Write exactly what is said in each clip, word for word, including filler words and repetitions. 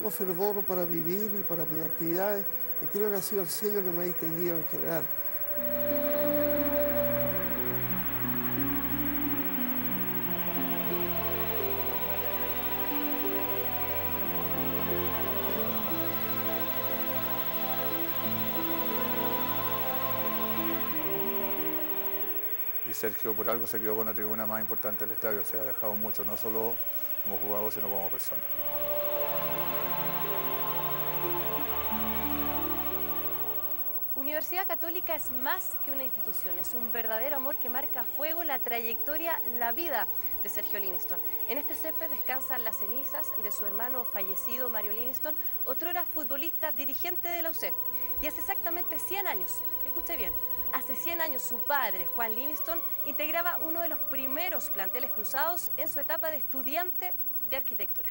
tengo fervor para vivir y para mis actividades, y creo que ha sido el sello que me ha distinguido en general. Y Sergio por algo se quedó con la tribuna más importante del estadio, o sea, ha dejado mucho, no solo como jugador, sino como persona. Universidad Católica es más que una institución, es un verdadero amor que marca a fuego la trayectoria, la vida de Sergio Livingston. En este césped descansan las cenizas de su hermano fallecido Mario Livingston, otrora futbolista dirigente de la U C. Y hace exactamente cien años, escuche bien, hace cien años su padre, Juan Livingston, integraba uno de los primeros planteles cruzados en su etapa de estudiante de arquitectura.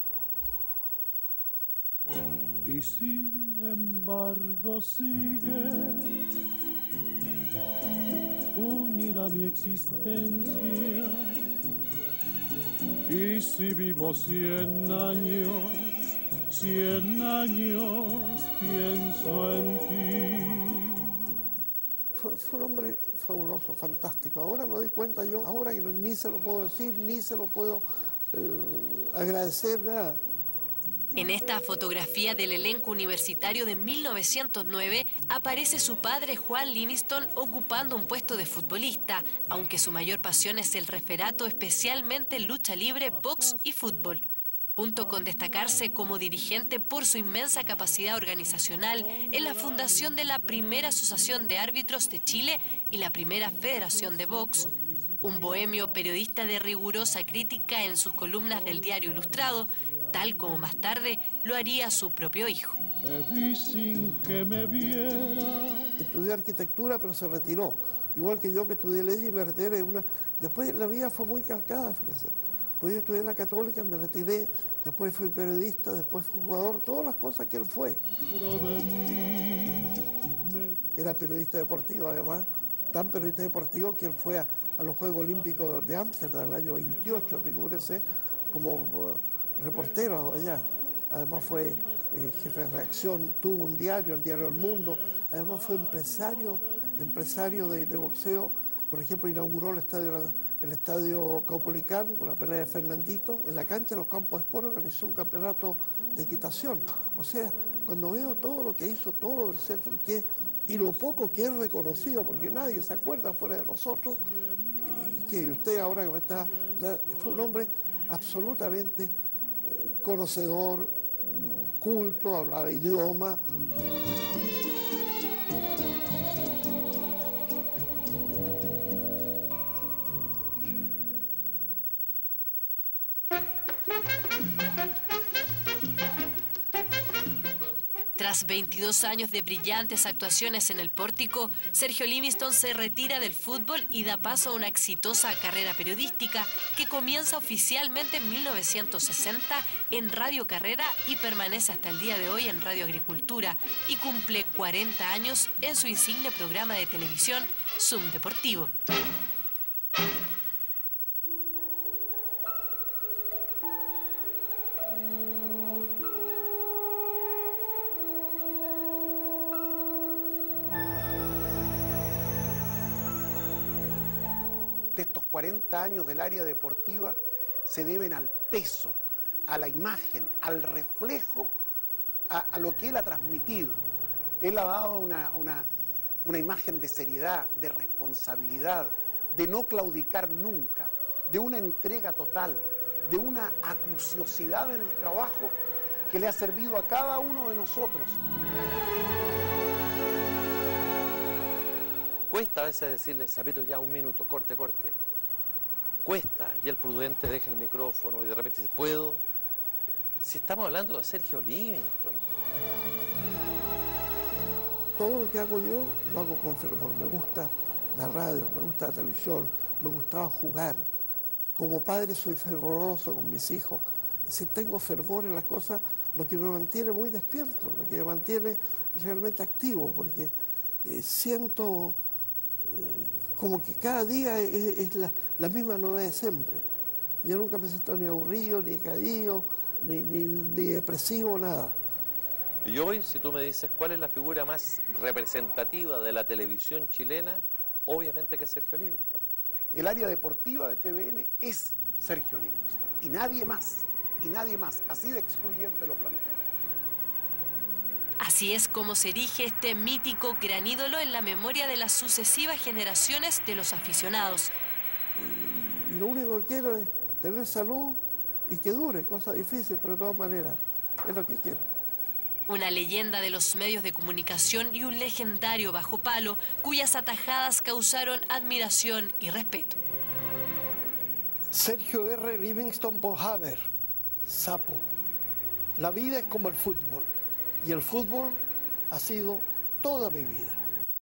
Y sin embargo sigue unida mi existencia. Y si vivo cien años, cien años pienso en ti. Fue, fue un hombre fabuloso, fantástico. Ahora me doy cuenta yo, ahora que ni se lo puedo decir, ni se lo puedo eh, agradecer, nada. En esta fotografía del elenco universitario de mil novecientos nueve aparece su padre Juan Livingston ocupando un puesto de futbolista, aunque su mayor pasión es el referato, especialmente lucha libre, box y fútbol. Junto con destacarse como dirigente por su inmensa capacidad organizacional en la fundación de la primera Asociación de Árbitros de Chile y la primera Federación de Box, un bohemio periodista de rigurosa crítica en sus columnas del Diario Ilustrado, tal como más tarde lo haría su propio hijo. Te vi sin que me viera. Estudió arquitectura, pero se retiró. Igual que yo, que estudié leyes y me retiré. Una... Después la vida fue muy calcada, fíjese. Pues yo estudié en la Católica, me retiré, después fui periodista, después fui jugador, todas las cosas que él fue. Era periodista deportivo, además, tan periodista deportivo que él fue a, a los Juegos Olímpicos de Ámsterdam en el año veintiocho, figúrese, como reportero allá. Además fue eh, jefe de redacción, tuvo un diario, el Diario del Mundo. Además fue empresario, empresario de, de boxeo. Por ejemplo, inauguró el estadio, el estadio Caupolicán con la pelea de Fernandito. En la cancha de los Campos de Sport organizó un campeonato de equitación. O sea, cuando veo todo lo que hizo, todo lo versátil que es, y lo poco que es reconocido, porque nadie se acuerda fuera de nosotros, y que usted ahora que me está... Fue un hombre absolutamente conocedor, culto, hablaba idioma. Tras veintidós años de brillantes actuaciones en el Pórtico, Sergio Livingston se retira del fútbol y da paso a una exitosa carrera periodística que comienza oficialmente en mil novecientos sesenta en Radio Carrera y permanece hasta el día de hoy en Radio Agricultura y cumple cuarenta años en su insigne programa de televisión Zoom Deportivo. De estos cuarenta años del área deportiva se deben al peso, a la imagen, al reflejo, a, a lo que él ha transmitido. Él ha dado una, una, una imagen de seriedad, de responsabilidad, de no claudicar nunca, de una entrega total, de una acuciosidad en el trabajo que le ha servido a cada uno de nosotros. Cuesta a veces decirle, Zapito, ya un minuto, corte, corte. Cuesta, y el prudente deja el micrófono y de repente dice, ¿puedo? Si estamos hablando de Sergio Livingston. Todo lo que hago yo, lo hago con fervor. Me gusta la radio, me gusta la televisión, me gustaba jugar. Como padre soy fervoroso con mis hijos. Si tengo fervor en las cosas, lo que me mantiene muy despierto, lo que me mantiene realmente activo, porque eh, siento... como que cada día es, es la, la misma novedad de siempre. Yo nunca me siento ni aburrido, ni caído, ni, ni, ni depresivo, nada. Y hoy, si tú me dices cuál es la figura más representativa de la televisión chilena, obviamente que es Sergio Livingstone. El área deportiva de T V N es Sergio Livingstone y nadie más, y nadie más, así de excluyente lo planteo. Así es como se erige este mítico gran ídolo en la memoria de las sucesivas generaciones de los aficionados. Y, y lo único que quiero es tener salud y que dure, cosa difícil, pero de todas maneras, es lo que quiero. Una leyenda de los medios de comunicación y un legendario bajo palo cuyas atajadas causaron admiración y respeto. Sergio R. Livingstone Polhaver, Sapo. La vida es como el fútbol y el fútbol ha sido toda mi vida.